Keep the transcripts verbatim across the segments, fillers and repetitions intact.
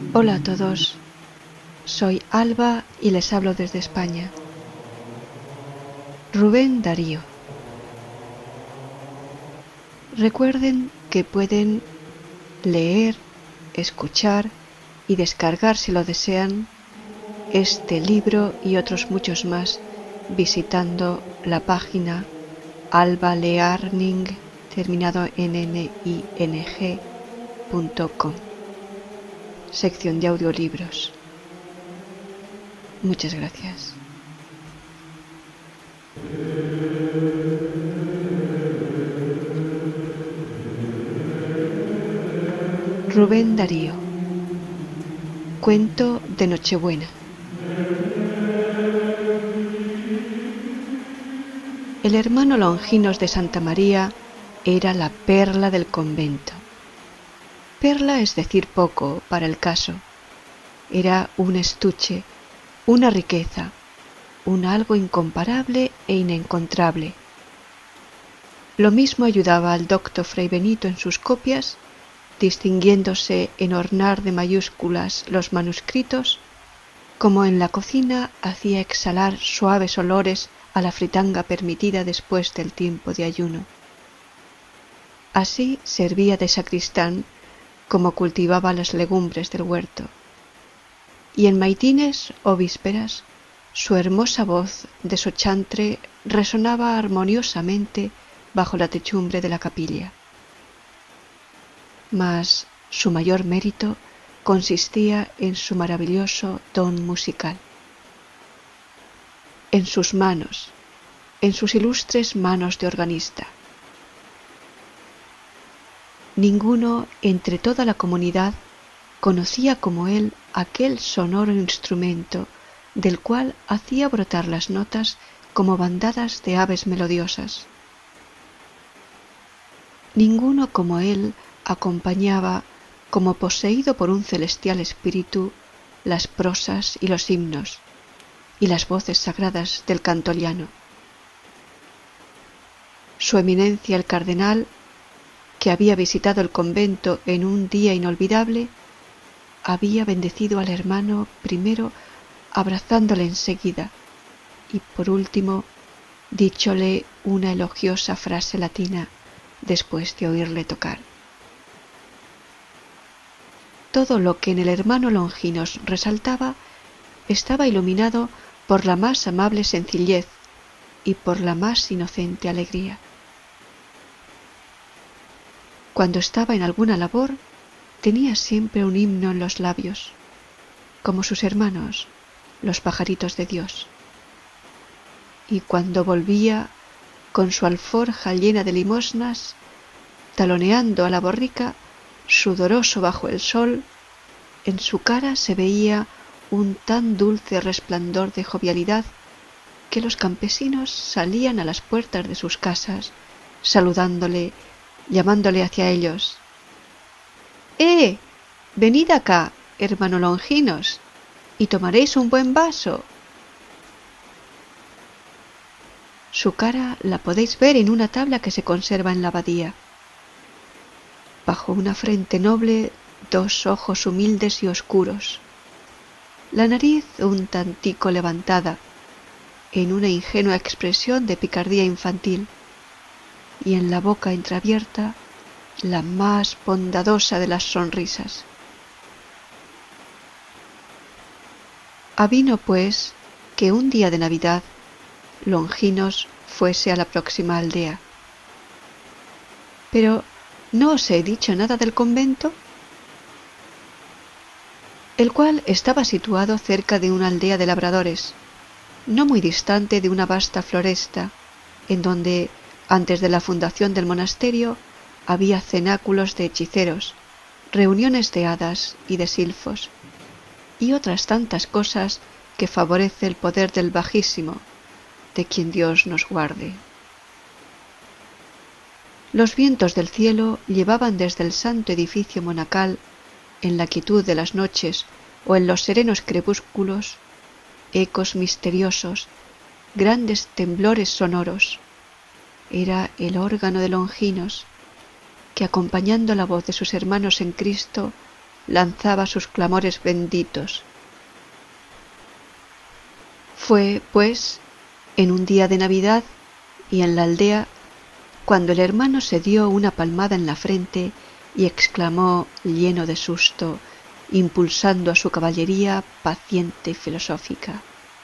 Hola a todos, soy Alba y les hablo desde España. Rubén Darío. Recuerden que pueden leer, escuchar y descargar, si lo desean, este libro y otros muchos más visitando la página alba learning, terminado en ning punto com, sección de audiolibros. Muchas gracias. Rubén Darío. Cuento de Nochebuena. El hermano Longinos de Santa María era la perla del convento. Perla es decir poco para el caso. Era un estuche, una riqueza, un algo incomparable e inencontrable. Lo mismo ayudaba al docto Fray Benito en sus copias, distinguiéndose en ornar de mayúsculas los manuscritos, como en la cocina hacía exhalar suaves olores a la fritanga permitida después del tiempo de ayuno. Así servía de sacristán como cultivaba las legumbres del huerto. Y en maitines o vísperas, su hermosa voz de sochantre resonaba armoniosamente bajo la techumbre de la capilla. Mas su mayor mérito consistía en su maravilloso don musical. En sus manos, en sus ilustres manos de organista. Ninguno entre toda la comunidad conocía como él aquel sonoro instrumento del cual hacía brotar las notas como bandadas de aves melodiosas. Ninguno como él acompañaba, como poseído por un celestial espíritu, las prosas y los himnos y las voces sagradas del canto llano. Su eminencia el cardenal, que había visitado el convento en un día inolvidable, había bendecido al hermano primero abrazándole enseguida y por último díchole una elogiosa frase latina después de oírle tocar. Todo lo que en el hermano Longinos resaltaba estaba iluminado por la más amable sencillez y por la más inocente alegría. Cuando estaba en alguna labor, tenía siempre un himno en los labios, como sus hermanos, los pajaritos de Dios. Y cuando volvía, con su alforja llena de limosnas, taloneando a la borrica, sudoroso bajo el sol, en su cara se veía un tan dulce resplandor de jovialidad que los campesinos salían a las puertas de sus casas, saludándole, llamándole hacia ellos. ¡Eh! Venid acá, hermano Longinos, y tomaréis un buen vaso. Su cara la podéis ver en una tabla que se conserva en la abadía. Bajo una frente noble, dos ojos humildes y oscuros. La nariz un tantico levantada, en una ingenua expresión de picardía infantil, y en la boca entreabierta la más bondadosa de las sonrisas. Avino, pues, que un día de Navidad Longinos fuese a la próxima aldea. Pero, ¿no os he dicho nada del convento? El cual estaba situado cerca de una aldea de labradores, no muy distante de una vasta floresta, en donde, antes de la fundación del monasterio, había cenáculos de hechiceros, reuniones de hadas y de silfos, y otras tantas cosas que favorece el poder del Bajísimo, de quien Dios nos guarde. Los vientos del cielo llevaban desde el santo edificio monacal, en la quietud de las noches o en los serenos crepúsculos, ecos misteriosos, grandes temblores sonoros. Era el órgano de Longinos, que acompañando la voz de sus hermanos en Cristo, lanzaba sus clamores benditos. Fue, pues, en un día de Navidad y en la aldea, cuando el hermano se dio una palmada en la frente y exclamó lleno de susto, impulsando a su caballería paciente y filosófica: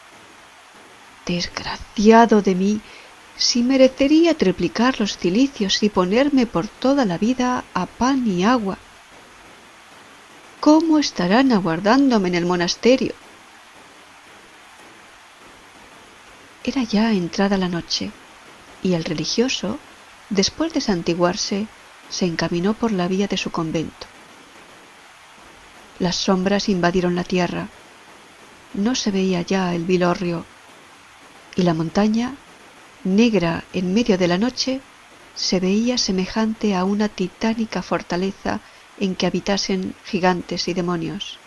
«Desgraciado de mí, si merecería triplicar los cilicios y ponerme por toda la vida a pan y agua. ¿Cómo estarán aguardándome en el monasterio?» Era ya entrada la noche, y el religioso, después de santiguarse, se encaminó por la vía de su convento. Las sombras invadieron la tierra, no se veía ya el Vilorrio, y la montaña, negra en medio de la noche, se veía semejante a una titánica fortaleza en que habitasen gigantes y demonios.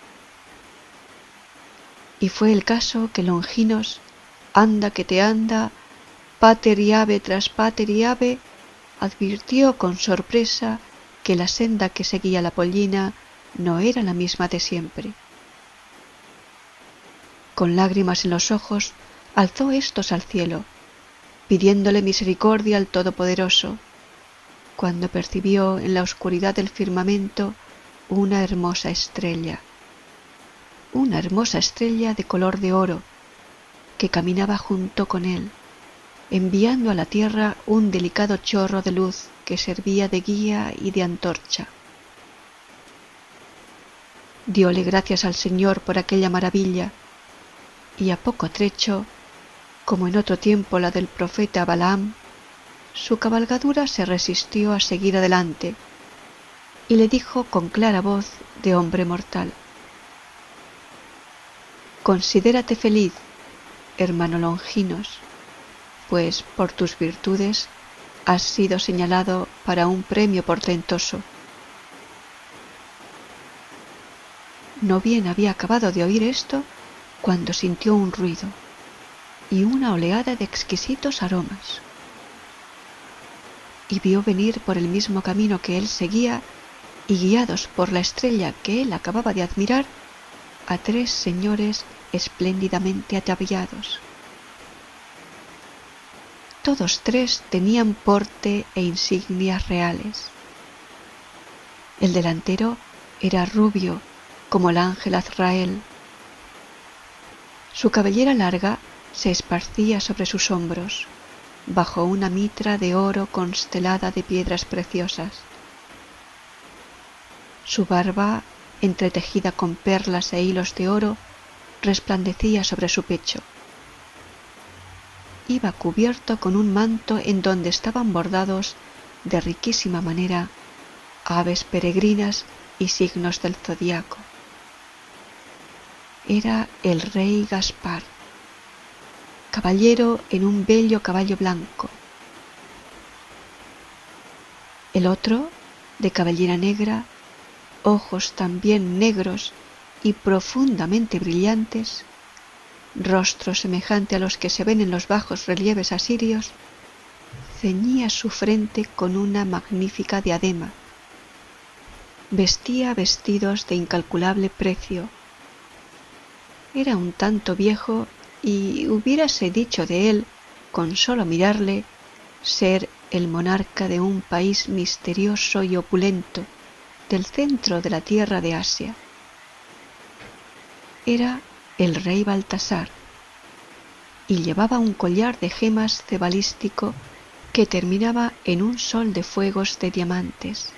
Y fue el caso que Longinos, anda que te anda, pater y ave tras pater y ave, advirtió con sorpresa que la senda que seguía la pollina no era la misma de siempre. Con lágrimas en los ojos, alzó éstos al cielo, pidiéndole misericordia al Todopoderoso, cuando percibió en la oscuridad del firmamento una hermosa estrella, una hermosa estrella de color de oro, que caminaba junto con él, enviando a la tierra un delicado chorro de luz que servía de guía y de antorcha. Dióle gracias al Señor por aquella maravilla, y a poco trecho, como en otro tiempo la del profeta Balaam, su cabalgadura se resistió a seguir adelante, y le dijo con clara voz de hombre mortal: «Considérate feliz, hermano Longinos, pues por tus virtudes has sido señalado para un premio portentoso». No bien había acabado de oír esto, cuando sintió un ruido y una oleada de exquisitos aromas, y vio venir por el mismo camino que él seguía, y guiados por la estrella que él acababa de admirar, a tres señores espléndidamente ataviados. Todos tres tenían porte e insignias reales. El delantero era rubio como el ángel Azrael. Su cabellera larga se esparcía sobre sus hombros, bajo una mitra de oro constelada de piedras preciosas. Su barba, entretejida con perlas e hilos de oro, resplandecía sobre su pecho. Iba cubierto con un manto en donde estaban bordados de riquísima manera aves peregrinas y signos del zodiaco. Era el rey Gaspar, caballero en un bello caballo blanco. El otro, de cabellera negra, ojos también negros y profundamente brillantes, rostro semejante a los que se ven en los bajos relieves asirios, ceñía su frente con una magnífica diadema. Vestía vestidos de incalculable precio. Era un tanto viejo y hubiérase dicho de él, con solo mirarle, ser el monarca de un país misterioso y opulento del centro de la tierra de Asia. Era el rey Baltasar, y llevaba un collar de gemas cebalístico que terminaba en un sol de fuegos de diamantes.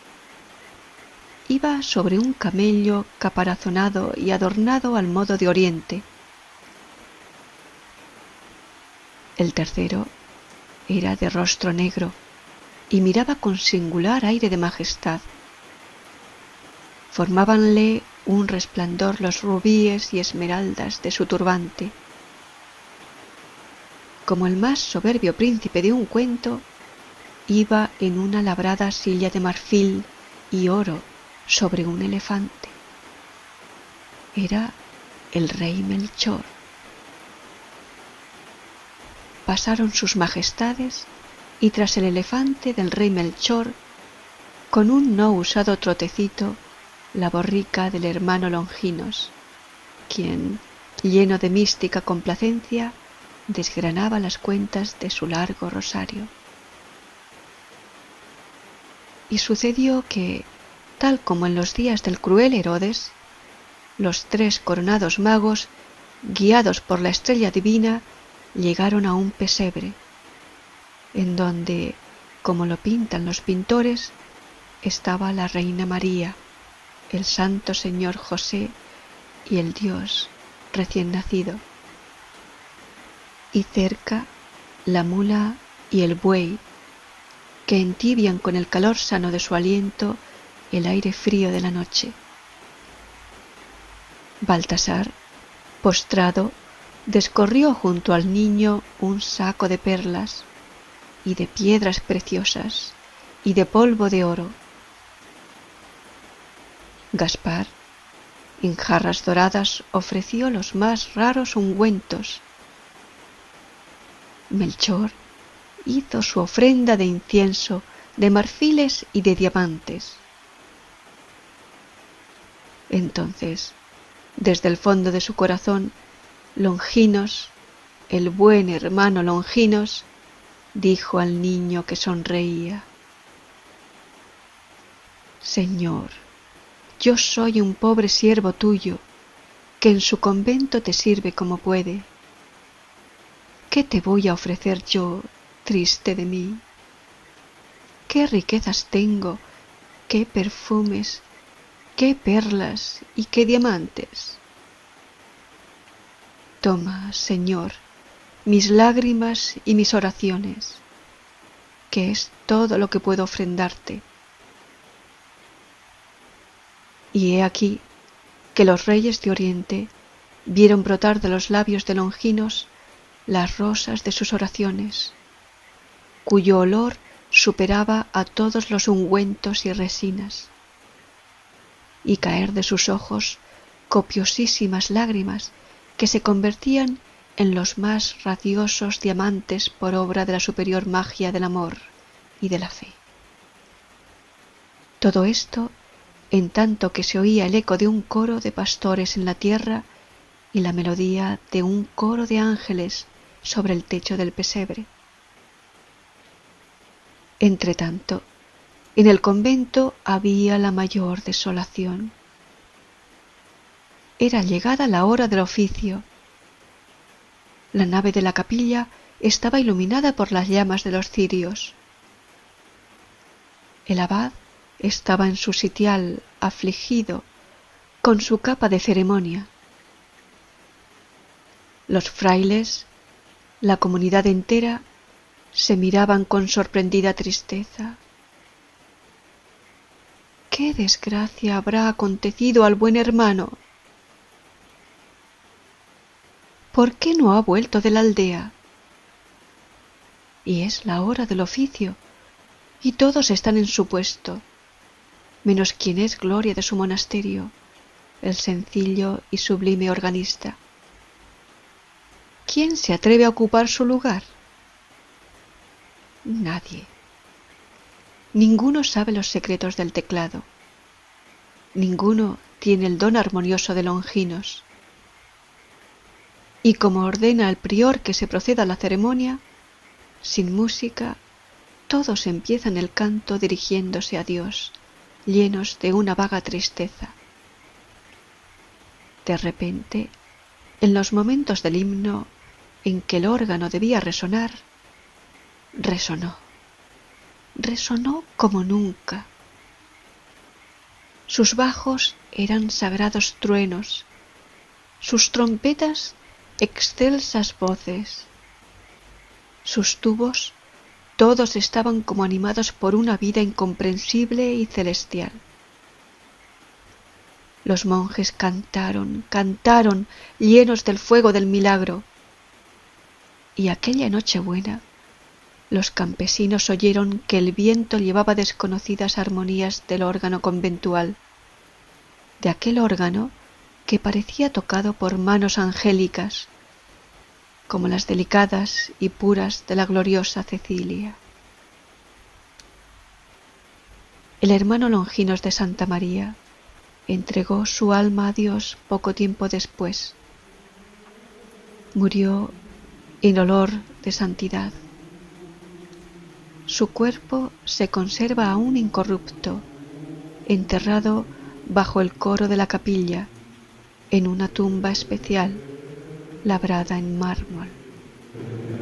Iba sobre un camello caparazonado y adornado al modo de Oriente. El tercero era de rostro negro y miraba con singular aire de majestad. Formábanle un resplandor los rubíes y esmeraldas de su turbante. Como el más soberbio príncipe de un cuento, iba en una labrada silla de marfil y oro sobre un elefante. Era el rey Melchor. Pasaron sus majestades y tras el elefante del rey Melchor, con un no usado trotecito, la borrica del hermano Longinos, quien, lleno de mística complacencia, desgranaba las cuentas de su largo rosario. Y sucedió que, tal como en los días del cruel Herodes, los tres coronados magos, guiados por la estrella divina, llegaron a un pesebre, en donde, como lo pintan los pintores, estaba la Reina María, el Santo Señor José y el Dios recién nacido, y cerca la mula y el buey, que entibian con el calor sano de su aliento el aire frío de la noche. Baltasar, postrado, descorrió junto al niño un saco de perlas, y de piedras preciosas, y de polvo de oro. Gaspar, en jarras doradas, ofreció los más raros ungüentos. Melchor hizo su ofrenda de incienso, de marfiles y de diamantes. Entonces, desde el fondo de su corazón, Longinos, el buen hermano Longinos, dijo al niño que sonreía: Señor, yo soy un pobre siervo tuyo, que en su convento te sirve como puede. ¿Qué te voy a ofrecer yo, triste de mí? ¿Qué riquezas tengo, qué perfumes, qué perlas y qué diamantes? Toma, Señor, mis lágrimas y mis oraciones, que es todo lo que puedo ofrendarte. Y he aquí que los reyes de Oriente vieron brotar de los labios de Longinos las rosas de sus oraciones, cuyo olor superaba a todos los ungüentos y resinas, y caer de sus ojos copiosísimas lágrimas que se convertían en los más radiosos diamantes por obra de la superior magia del amor y de la fe. Todo esto en tanto que se oía el eco de un coro de pastores en la tierra y la melodía de un coro de ángeles sobre el techo del pesebre. Entretanto, en el convento había la mayor desolación. Era llegada la hora del oficio. La nave de la capilla estaba iluminada por las llamas de los cirios. El abad estaba en su sitial, afligido, con su capa de ceremonia. Los frailes, la comunidad entera, se miraban con sorprendida tristeza. ¿Qué desgracia habrá acontecido al buen hermano? ¿Por qué no ha vuelto de la aldea? Y es la hora del oficio, y todos están en su puesto, menos quien es gloria de su monasterio, el sencillo y sublime organista. ¿Quién se atreve a ocupar su lugar? Nadie. Ninguno sabe los secretos del teclado. Ninguno tiene el don armonioso de Longinos. Y como ordena el prior que se proceda a la ceremonia, sin música, todos empiezan el canto dirigiéndose a Dios, llenos de una vaga tristeza. De repente, en los momentos del himno en que el órgano debía resonar, resonó, resonó como nunca. Sus bajos eran sagrados truenos, sus trompetas excelsas voces, sus tubos todos estaban como animados por una vida incomprensible y celestial. Los monjes cantaron, cantaron, llenos del fuego del milagro. Y aquella Nochebuena, los campesinos oyeron que el viento llevaba desconocidas armonías del órgano conventual, de aquel órgano que parecía tocado por manos angélicas, como las delicadas y puras de la gloriosa Cecilia. El hermano Longinos de Santa María, entregó su alma a Dios poco tiempo después. Murió en olor de santidad. Su cuerpo se conserva aún incorrupto, enterrado bajo el coro de la capilla, en una tumba especial labrada en mármol.